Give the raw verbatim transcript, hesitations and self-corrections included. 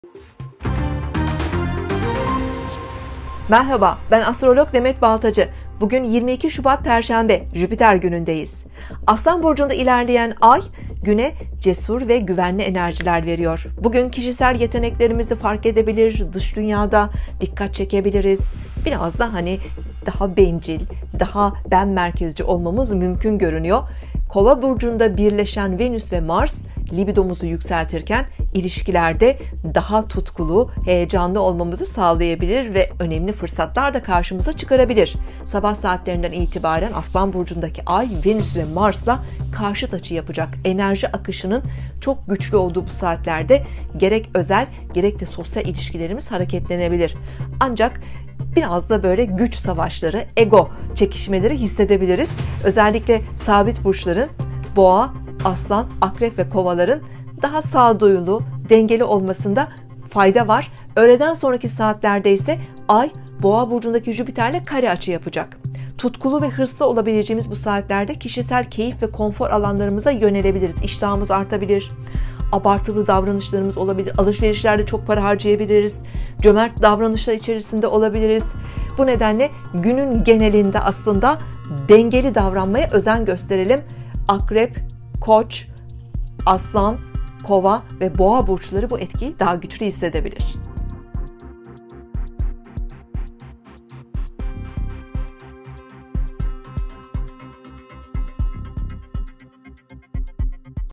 Merhaba, ben astrolog Demet Baltacı. Bugün yirmi iki Şubat Perşembe, Jüpiter günündeyiz. Aslan burcunda ilerleyen ay, güne cesur ve güvenli enerjiler veriyor. Bugün kişisel yeteneklerimizi fark edebilir, dış dünyada dikkat çekebiliriz. Biraz da hani daha bencil, daha ben merkezci olmamız mümkün görünüyor. Kova burcunda birleşen Venüs ve Mars libidomuzu yükseltirken ilişkilerde daha tutkulu, heyecanlı olmamızı sağlayabilir ve önemli fırsatlar da karşımıza çıkarabilir. Sabah saatlerinden itibaren Aslan burcundaki ay Venüs ve Mars'la karşıt açı yapacak. Enerji akışının çok güçlü olduğu bu saatlerde gerek özel gerek de sosyal ilişkilerimiz hareketlenebilir. Ancak biraz da böyle güç savaşları, ego çekişmeleri hissedebiliriz. Özellikle sabit burçların, boğa, aslan, akrep ve kovaların daha sağduyulu, dengeli olmasında fayda var. Öğleden sonraki saatlerde ise ay boğa burcundaki Jüpiter'le kare açı yapacak. Tutkulu ve hırslı olabileceğimiz bu saatlerde kişisel keyif ve konfor alanlarımıza yönelebiliriz. İştahımız artabilir. Abartılı davranışlarımız olabilir. Alışverişlerde çok para harcayabiliriz. Cömert davranışlar içerisinde olabiliriz. Bu nedenle günün genelinde aslında dengeli davranmaya özen gösterelim. Akrep, Koç, Aslan, Kova ve Boğa burçları bu etkiyi daha güçlü hissedebilir.